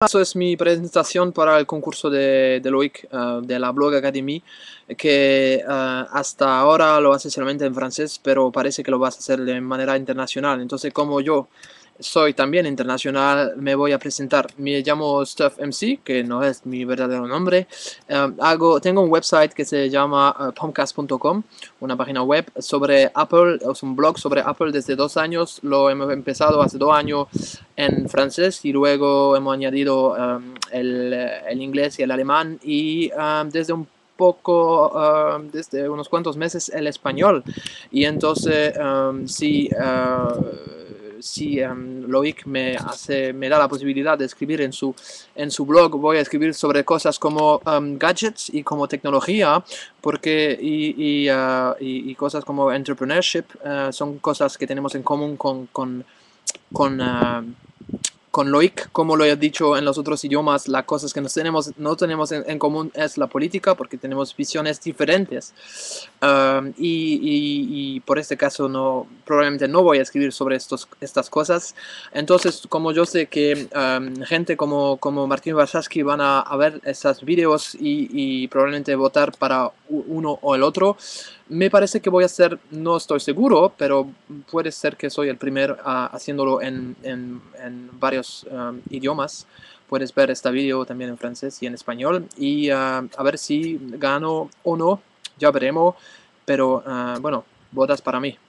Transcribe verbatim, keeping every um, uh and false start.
Eso es mi presentación para el concurso de, de Loic, uh, de la Blog Academy, que uh, hasta ahora lo hace solamente en francés, pero parece que lo vas a hacer de manera internacional. Entonces, como yo soy también internacional, me voy a presentar. Me llamo Stuff M C, que no es mi verdadero nombre. Um, hago, tengo un website que se llama uh, pomcast punto com, una página web sobre Apple, es un blog sobre Apple desde dos años. Lo hemos empezado hace dos años en francés y luego hemos añadido um, el, el inglés y el alemán y um, desde un poco, uh, desde unos cuantos meses el español. Y entonces, um, si... Uh, si um, Loic me, hace, me da la posibilidad de escribir en su, en su blog, voy a escribir sobre cosas como um, gadgets y como tecnología, porque y, y, uh, y, y cosas como entrepreneurship uh, son cosas que tenemos en común con, con, con uh, con Loic, como lo he dicho en los otros idiomas, las cosas que nos tenemos, no tenemos en, en común es la política, porque tenemos visiones diferentes. Um, y, y, y por este caso no, probablemente no voy a escribir sobre estos, estas cosas. Entonces, como yo sé que um, gente como, como Martín Warshawski van a, a ver estos vídeos y, y probablemente votar para uno o el otro, me parece que voy a ser, no estoy seguro, pero puede ser que soy el primero uh, haciéndolo en, en, en varios um, idiomas. Puedes ver este vídeo también en francés y en español y uh, a ver si gano o no, ya veremos, pero uh, bueno, votas para mí.